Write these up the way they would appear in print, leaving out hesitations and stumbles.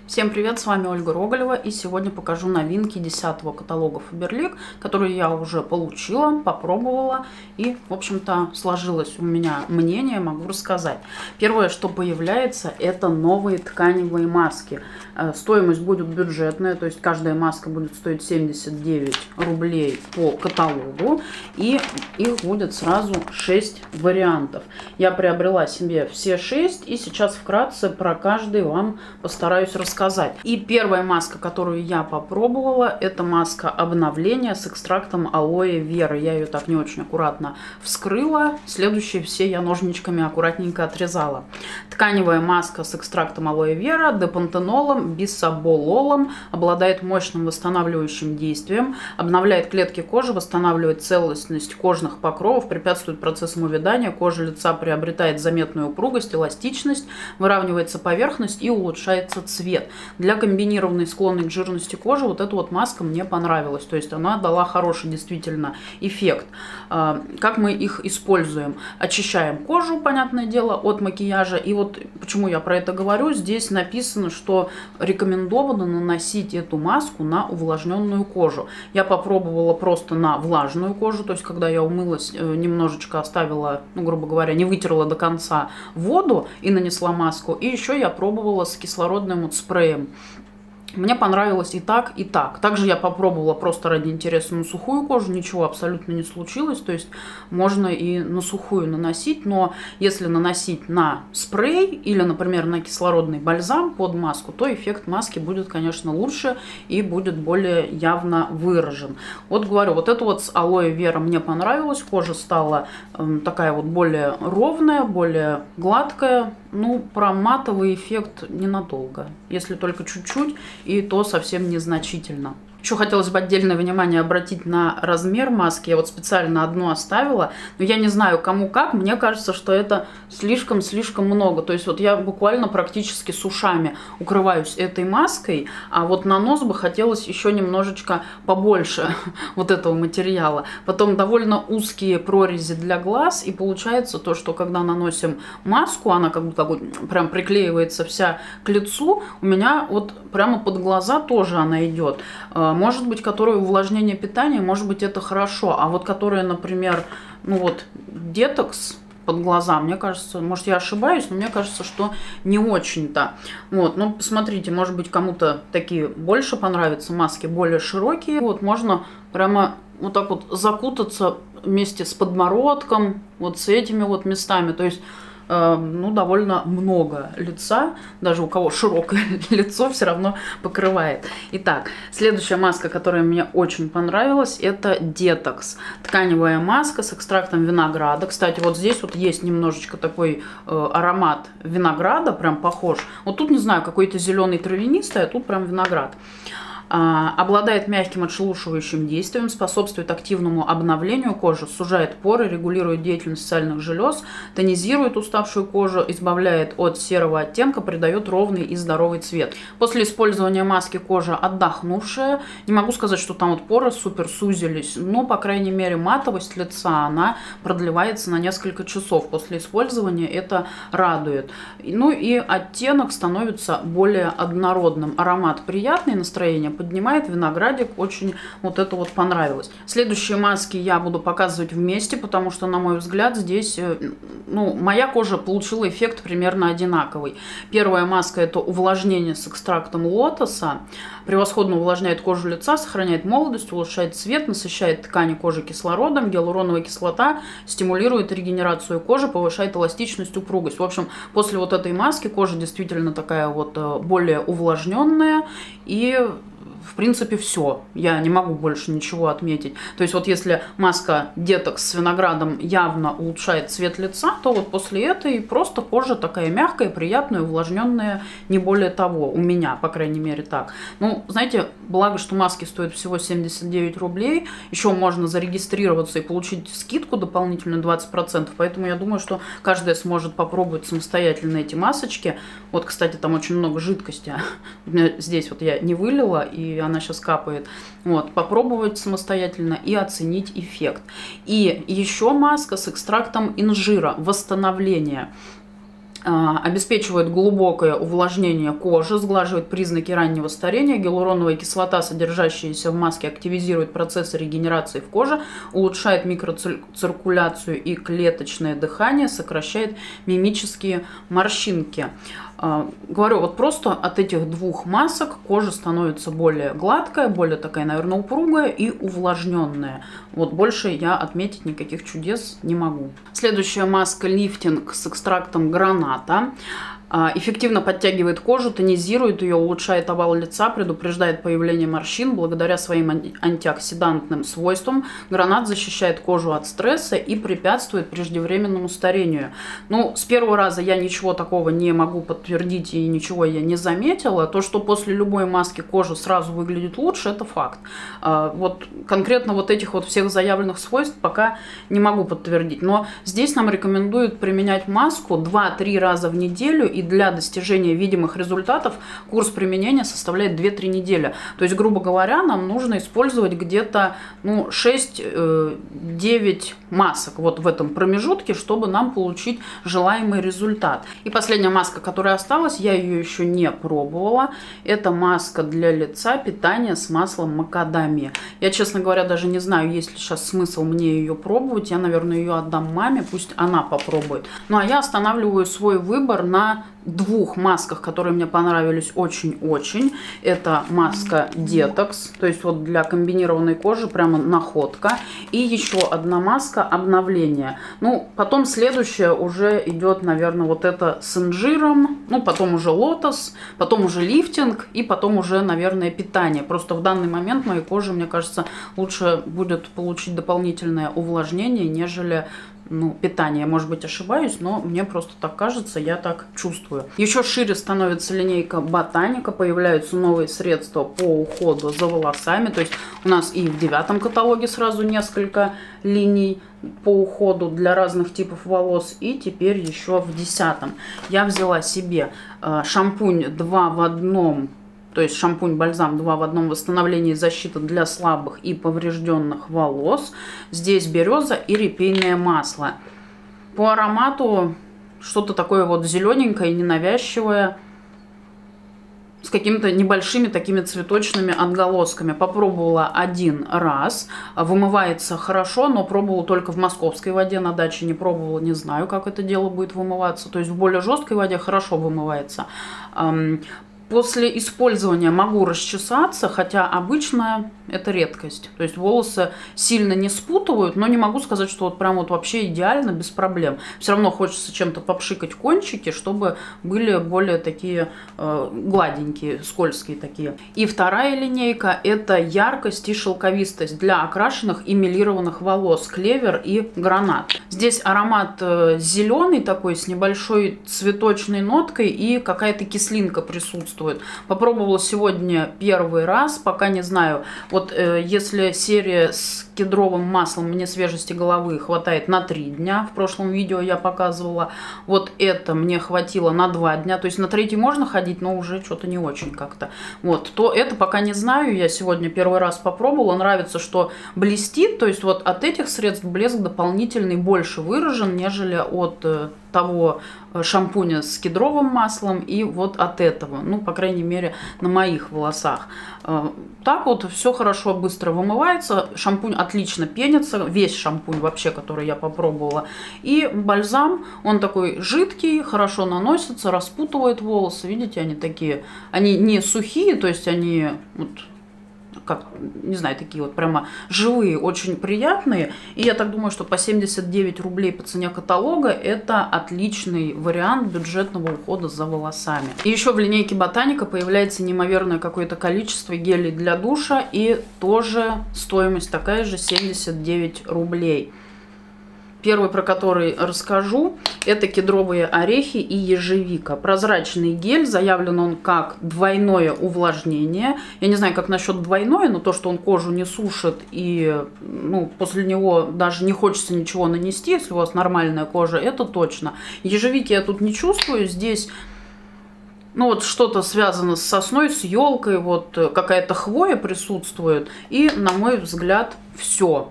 Всем привет, с вами Ольга Роголева, и сегодня покажу новинки 10-го каталога Faberlic, которые я уже получила, попробовала, и, в общем-то, сложилось у меня мнение, могу рассказать. Первое, что появляется, это новые тканевые маски. Стоимость будет бюджетная, то есть каждая маска будет стоить 79 рублей по каталогу, и их будет сразу 6 вариантов. Я приобрела себе все 6, и сейчас вкратце про каждый вам постараюсь рассказать. И первая маска, которую я попробовала, это маска обновления с экстрактом алоэ вера. Я ее так не очень аккуратно вскрыла. Следующие все я ножничками аккуратненько отрезала. Тканевая маска с экстрактом алоэ вера, депантенолом, бисобололом, обладает мощным восстанавливающим действием, обновляет клетки кожи, восстанавливает целостность кожных покровов, препятствует процессам увядания, кожа лица приобретает заметную упругость, эластичность, выравнивается поверхность и улучшается цвет. Для комбинированной склонной к жирности кожи вот эта вот маска мне понравилась. То есть она дала хороший действительно эффект. Как мы их используем? Очищаем кожу, понятное дело, от макияжа. И вот почему я про это говорю. Здесь написано, что рекомендовано наносить эту маску на увлажненную кожу. Я попробовала просто на влажную кожу. То есть когда я умылась, немножечко оставила, ну, грубо говоря, не вытерла до конца воду и нанесла маску. И еще я пробовала с кислородным вот спреем. Мне понравилось и так, и так. Также я попробовала просто ради интереса на сухую кожу. Ничего абсолютно не случилось. То есть можно и на сухую наносить. Но если наносить на спрей или, например, на кислородный бальзам под маску, то эффект маски будет, конечно, лучше и будет более явно выражен. Вот говорю, вот это вот с алоэ вера мне понравилось. Кожа стала такая вот более ровная, более гладкая. Ну, про матовый эффект ненадолго. Если только чуть-чуть, и то совсем незначительно. Еще хотелось бы отдельное внимание обратить на размер маски. Я вот специально одну оставила, но я не знаю, кому как. Мне кажется, что это слишком-слишком много. То есть вот я буквально практически с ушами укрываюсь этой маской, а вот на нос бы хотелось еще немножечко побольше вот этого материала. Потом довольно узкие прорези для глаз, и получается то, что когда наносим маску, она как будто прям приклеивается вся к лицу. У меня вот прямо под глаза тоже она идет. Может быть, которая увлажнение питания, может быть, это хорошо. А вот которая, например, ну вот, детокс под глаза, мне кажется, может, я ошибаюсь, но мне кажется, что не очень-то. Вот, ну, посмотрите, может быть, кому-то такие больше понравятся маски, более широкие. Вот, можно прямо вот так вот закутаться вместе с подбородком, вот с этими вот местами. То есть ну, довольно много лица, даже у кого широкое лицо, все равно покрывает. Итак, следующая маска, которая мне очень понравилась, это детокс. Тканевая маска с экстрактом винограда. Кстати, вот здесь вот есть немножечко такой аромат винограда, прям похож. Вот тут, не знаю, какой-то зеленый травянистый, а тут прям виноград. Обладает мягким отшелушивающим действием, способствует активному обновлению кожи, сужает поры, регулирует деятельность сальных желез, тонизирует уставшую кожу, избавляет от серого оттенка, придает ровный и здоровый цвет. После использования маски кожа отдохнувшая. Не могу сказать, что там вот поры супер сузились, но, по крайней мере, матовость лица, она продлевается на несколько часов. После использования это радует. Ну и оттенок становится более однородным. Аромат приятный, настроение поднимает, виноградик, очень вот это вот понравилось. Следующие маски я буду показывать вместе, потому что, на мой взгляд, здесь, ну, моя кожа получила эффект примерно одинаковый. Первая маска — это увлажнение с экстрактом лотоса. Превосходно увлажняет кожу лица, сохраняет молодость, улучшает цвет, насыщает ткани кожи кислородом. Гиалуроновая кислота стимулирует регенерацию кожи, повышает эластичность, упругость. В общем, после вот этой маски кожа действительно такая вот более увлажненная, и в принципе, все. Я не могу больше ничего отметить. То есть вот если маска детокс с виноградом явно улучшает цвет лица, то вот после этой просто кожа такая мягкая, приятная, увлажненная, не более того. У меня, по крайней мере, так. Ну, знаете, благо, что маски стоят всего 79 рублей. Еще можно зарегистрироваться и получить скидку дополнительную 20%. Поэтому я думаю, что каждая сможет попробовать самостоятельно эти масочки. Вот, кстати, там очень много жидкости. Здесь вот я не вылила, и она сейчас капает. Вот, попробовать самостоятельно и оценить эффект. И еще маска с экстрактом инжира, восстановление. Обеспечивает глубокое увлажнение кожи, сглаживает признаки раннего старения. Гиалуроновая кислота, содержащаяся в маске, активизирует процессы регенерации в коже, улучшает микроциркуляцию и клеточное дыхание, сокращает мимические морщинки. Говорю, вот просто от этих двух масок кожа становится более гладкая, более такая, наверное, упругая и увлажненная. Вот больше я отметить никаких чудес не могу. Следующая маска лифтинг с экстрактом граната. Эффективно подтягивает кожу, тонизирует ее, улучшает овал лица, предупреждает появление морщин. Благодаря своим антиоксидантным свойствам гранат защищает кожу от стресса и препятствует преждевременному старению. Ну, с первого раза я ничего такого не могу подтвердить и ничего я не заметила. То, что после любой маски кожа сразу выглядит лучше, это факт. Вот конкретно вот этих вот всех заявленных свойств пока не могу подтвердить. Но здесь нам рекомендуют применять маску 2-3 раза в неделю. И для достижения видимых результатов курс применения составляет 2-3 недели. То есть, грубо говоря, нам нужно использовать где-то 6-9 масок вот в этом промежутке, чтобы нам получить желаемый результат. И последняя маска, которая осталась, я ее еще не пробовала. Это маска для лица питание с маслом макадамия. Я, честно говоря, даже не знаю, есть ли сейчас смысл мне ее пробовать. Я, наверное, ее отдам маме, пусть она попробует. Ну, а я останавливаю свой выбор на двух масках, которые мне понравились очень-очень. Это маска Detox, то есть вот для комбинированной кожи прямо находка. И еще одна маска обновления. Ну, потом следующая уже идет, наверное, вот это с инжиром, ну, потом уже лотос, потом уже лифтинг и потом уже, наверное, питание. Просто в данный момент моей коже, мне кажется, лучше будет получить дополнительное увлажнение, нежели питание. Может быть, ошибаюсь, но мне просто так кажется, я так чувствую. Еще шире становится линейка Ботаника, появляются новые средства по уходу за волосами. То есть у нас и в 9 каталоге сразу несколько линий по уходу для разных типов волос, и теперь еще в 10. Я взяла себе шампунь 2 в 1. То есть шампунь-бальзам 2 в 1, восстановление и защита для слабых и поврежденных волос. Здесь береза и репейное масло. По аромату что-то такое вот зелененькое, ненавязчивое, с какими-то небольшими такими цветочными отголосками. Попробовала один раз. Вымывается хорошо, но пробовала только в московской воде. На даче не пробовала, не знаю, как это дело будет вымываться. То есть в более жесткой воде хорошо вымывается. После использования могу расчесаться, хотя обычно это редкость. То есть волосы сильно не спутывают, но не могу сказать, что вот прям вот вообще идеально, без проблем. Все равно хочется чем-то попшикать кончики, чтобы были более такие гладенькие, скользкие такие. И вторая линейка — это яркость и шелковистость для окрашенных и мелированных волос. Клевер и гранат. Здесь аромат зеленый такой, с небольшой цветочной ноткой, и какая-то кислинка присутствует. Попробовала сегодня первый раз, пока не знаю. Вот если серия с кедровым маслом мне свежести головы хватает на 3 дня, в прошлом видео я показывала, вот это мне хватило на 2 дня, то есть на 3-й можно ходить, но уже что-то не очень как-то. Вот, то это пока не знаю, я сегодня первый раз попробовала, нравится, что блестит, то есть вот от этих средств блеск дополнительный больше выражен, нежели от того шампуня с кедровым маслом и вот от этого, ну, по крайней мере, на моих волосах. Так вот, все хорошо, быстро вымывается, шампунь отлично пенится, весь шампунь вообще, который я попробовала. И бальзам, он такой жидкий, хорошо наносится, распутывает волосы, видите, они такие, они не сухие, то есть они вот, как, не знаю, такие вот прямо живые, очень приятные. И я так думаю, что по 79 рублей по цене каталога это отличный вариант бюджетного ухода за волосами. И еще в линейке Ботаника появляется неимоверное какое-то количество гелей для душа. И тоже стоимость такая же, 79 рублей. Первый, про который расскажу, это кедровые орехи и ежевика. Прозрачный гель, заявлен он как двойное увлажнение. Я не знаю, как насчет двойное, но то, что он кожу не сушит и после него даже не хочется ничего нанести, если у вас нормальная кожа, это точно. Ежевики я тут не чувствую, здесь Ну вот что-то связано с сосной, с елкой, вот какая-то хвоя присутствует. И, на мой взгляд, все.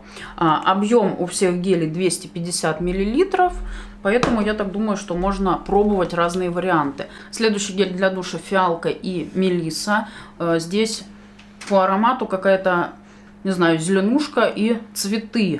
Объем у всех гелей 250 мл. Поэтому я так думаю, что можно пробовать разные варианты. Следующий гель для душа фиалка и мелисса. Здесь по аромату какая-то, не знаю, зеленушка и цветы.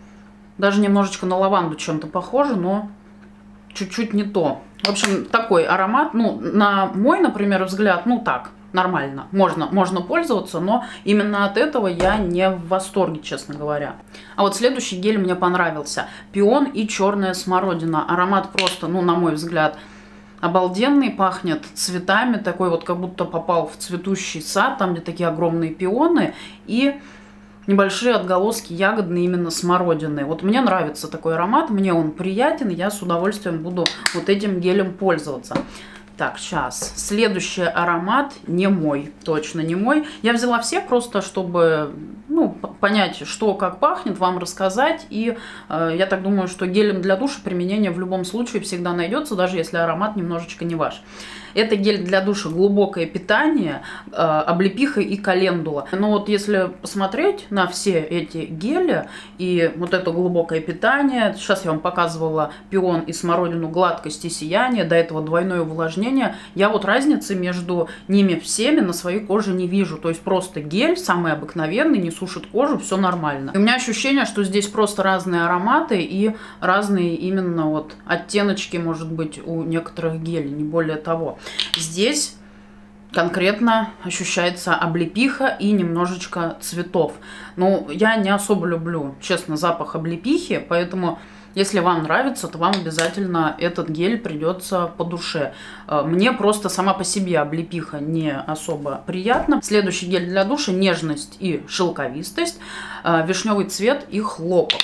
Даже немножечко на лаванду чем-то похоже, но чуть-чуть не то. В общем, такой аромат, ну, на мой, например, взгляд, ну так, нормально. Можно пользоваться, но именно от этого я не в восторге, честно говоря. А вот следующий гель мне понравился. Пион и черная смородина. Аромат просто, ну, на мой взгляд, обалденный, пахнет цветами, такой вот, как будто попал в цветущий сад, там, где такие огромные пионы, и небольшие отголоски ягодные именно смородины. Вот мне нравится такой аромат, мне он приятен, я с удовольствием буду вот этим гелем пользоваться. Так, сейчас. Следующий аромат не мой, точно не мой. Я взяла все просто, чтобы, ну, понять, что как пахнет, вам рассказать. И я так думаю, что гелем для душа применение в любом случае всегда найдется, даже если аромат немножечко не ваш. Это гель для душа глубокое питание, облепиха и календула. Но вот если посмотреть на все эти гели и вот это глубокое питание, сейчас я вам показывала пион и смородину, гладкость и сияние, до этого двойное увлажнение, я вот разницы между ними всеми на своей коже не вижу. То есть просто гель самый обыкновенный, не сушит кожу, все нормально. И у меня ощущение, что здесь просто разные ароматы и разные именно вот оттеночки, может быть, у некоторых гелей, не более того. Здесь конкретно ощущается облепиха и немножечко цветов. Ну, я не особо люблю, честно, запах облепихи, поэтому, если вам нравится, то вам обязательно этот гель придется по душе. Мне просто сама по себе облепиха не особо приятна. Следующий гель для душа — нежность и шелковистость, вишневый цвет и хлопок.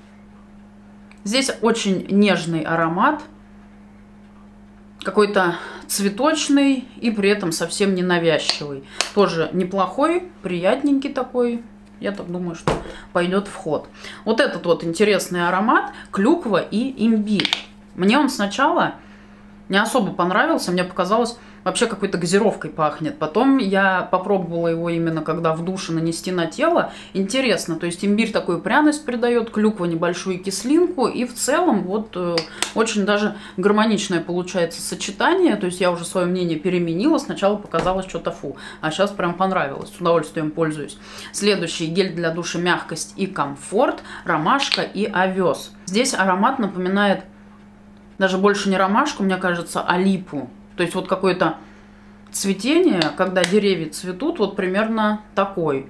Здесь очень нежный аромат, какой-то цветочный и при этом совсем не навязчивый. Тоже неплохой, приятненький такой. Я так думаю, что пойдет в ход. Вот этот вот интересный аромат — клюква и имбирь. Мне он сначала не особо понравился. Мне показалось, вообще какой-то газировкой пахнет. Потом я попробовала его именно когда в душе нанести на тело. Интересно, то есть имбирь такую пряность придает, клюква небольшую кислинку. И в целом вот очень даже гармоничное получается сочетание. То есть я уже свое мнение переменила. Сначала показалось что-то фу, а сейчас прям понравилось. С удовольствием пользуюсь. Следующий гель для душа — мягкость и комфорт, ромашка и овес. Здесь аромат напоминает даже больше не ромашку, мне кажется, а липу. То есть вот какое-то цветение, когда деревья цветут, вот примерно такой.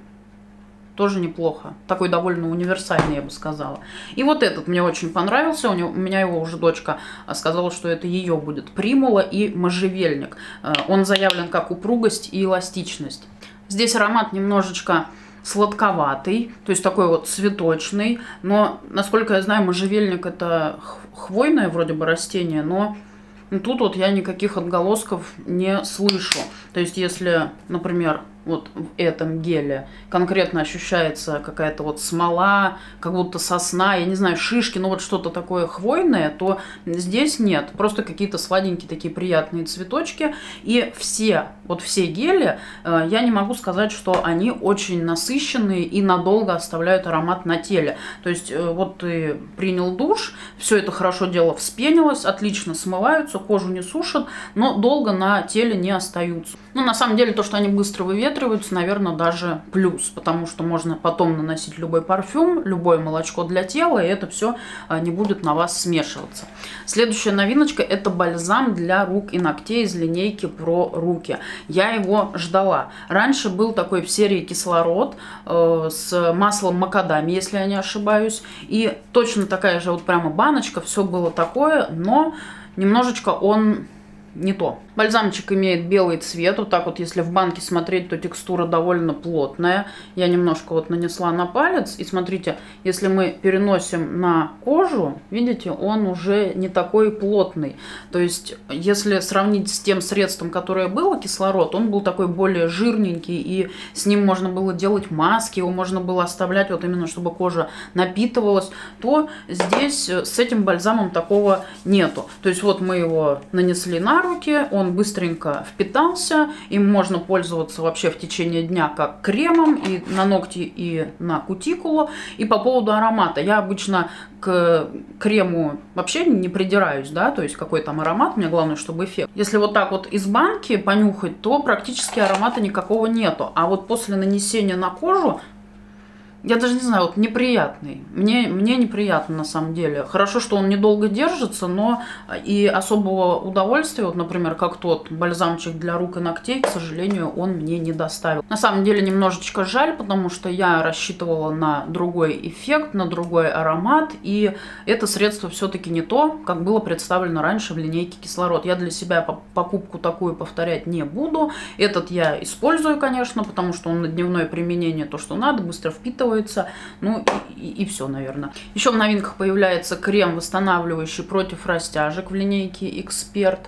Тоже неплохо. Такой довольно универсальный, я бы сказала. И вот этот мне очень понравился. У меня его уже дочка сказала, что это ее будет. Примула и можжевельник. Он заявлен как упругость и эластичность. Здесь аромат немножечко сладковатый, то есть такой вот цветочный. Но, насколько я знаю, можжевельник — это хвойное вроде бы растение, но тут вот я никаких отголосков не слышу. То есть если, например, вот в этом геле конкретно ощущается какая-то вот смола, как будто сосна, я не знаю, шишки, ну вот что-то такое хвойное, то здесь нет. Просто какие-то сладенькие такие приятные цветочки. И все гели, я не могу сказать, что они очень насыщенные и надолго оставляют аромат на теле. То есть вот ты принял душ, все это хорошо дело вспенилось, отлично смываются, кожу не сушат, но долго на теле не остаются. Ну, на самом деле, то, что они быстро выветриваются, наверное, даже плюс, потому что можно потом наносить любой парфюм, любое молочко для тела, и это все не будет на вас смешиваться. Следующая новиночка — это бальзам для рук и ногтей из линейки Pro Руки. Я его ждала. Раньше был такой в серии «Кислород» с маслом макадамия, если я не ошибаюсь, и точно такая же вот прямо баночка, все было такое, но немножечко он не то. Бальзамчик имеет белый цвет. Вот так вот, если в банке смотреть, то текстура довольно плотная. Я немножко вот нанесла на палец. И смотрите, если мы переносим на кожу, видите, он уже не такой плотный. То есть, если сравнить с тем средством, которое было, кислород, он был такой более жирненький. И с ним можно было делать маски, его можно было оставлять вот именно, чтобы кожа напитывалась. То здесь с этим бальзамом такого нету. То есть, вот мы его нанесли на на руки, он быстренько впитался, им можно пользоваться вообще в течение дня как кремом и на ногти, и на кутикулу. И по поводу аромата, я обычно к крему вообще не придираюсь, да, то есть какой там аромат, мне главное, чтобы эффект. Если вот так вот из банки понюхать, то практически аромата никакого нету, а вот после нанесения на кожу, я даже не знаю, вот неприятный. Мне неприятно на самом деле. Хорошо, что он недолго держится, но и особого удовольствия, вот, например, как тот бальзамчик для рук и ногтей, к сожалению, он мне не доставил. На самом деле немножечко жаль, потому что я рассчитывала на другой эффект, на другой аромат, и это средство все-таки не то, как было представлено раньше в линейке Кислород. Я для себя покупку такую повторять не буду. Этот я использую, конечно, потому что он на дневное применение то, что надо, быстро впитывается. Ну и все, наверное. Еще в новинках появляется крем, восстанавливающий против растяжек в линейке Эксперт.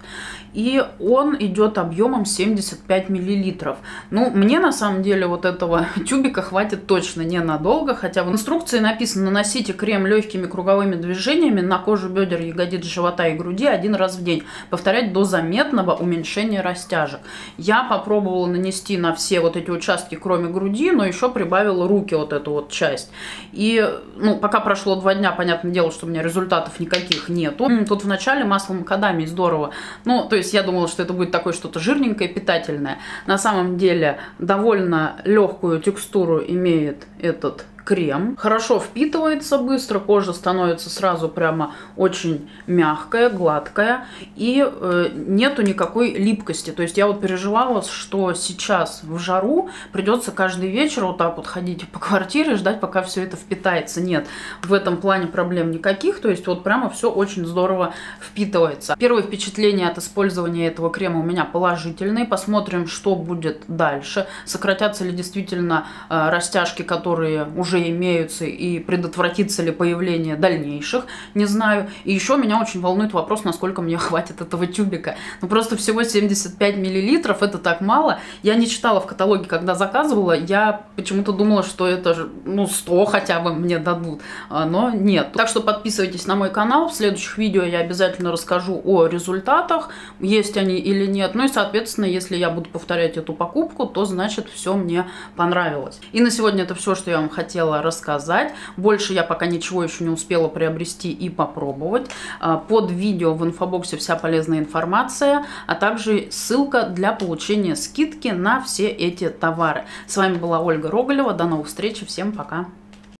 И он идет объемом 75 мл. Ну, мне на самом деле вот этого тюбика хватит точно ненадолго. Хотя в инструкции написано: наносите крем легкими круговыми движениями на кожу бедер, ягодиц, живота и груди 1 раз в день. Повторять до заметного уменьшения растяжек. Я попробовала нанести на все вот эти участки, кроме груди, но еще прибавила руки, вот эту вот часть. И, ну, пока прошло 2 дня, понятное дело, что у меня результатов никаких нету. Тут в начале масло макадамии здорово. Ну, то есть я думала, что это будет такое что-то жирненькое, питательное. На самом деле довольно легкую текстуру имеет этот крем. Хорошо впитывается быстро, кожа становится сразу прямо очень мягкая, гладкая. И нету никакой липкости. То есть я вот переживала, что сейчас в жару придется каждый вечер вот так вот ходить по квартире, ждать, пока все это впитается. Нет, в этом плане проблем никаких. То есть вот прямо все очень здорово впитывается. Первые впечатления от использования этого крема у меня положительные. Посмотрим, что будет дальше. Сократятся ли действительно растяжки, которые уже имеются, и предотвратится ли появление дальнейших, не знаю. И еще меня очень волнует вопрос, насколько мне хватит этого тюбика. Ну просто всего 75 миллилитров, это так мало. Я не читала в каталоге, когда заказывала, я почему-то думала, что это, ну, 100 хотя бы мне дадут, но нет. Так что подписывайтесь на мой канал, в следующих видео я обязательно расскажу о результатах, есть они или нет. Ну и, соответственно, если я буду повторять эту покупку, то значит все мне понравилось. И на сегодня это все, что я вам хотела рассказать. Больше я пока ничего еще не успела приобрести и попробовать. Под видео в инфобоксе вся полезная информация, а также ссылка для получения скидки на все эти товары. С вами была Ольга Роголева. До новых встреч. Всем пока.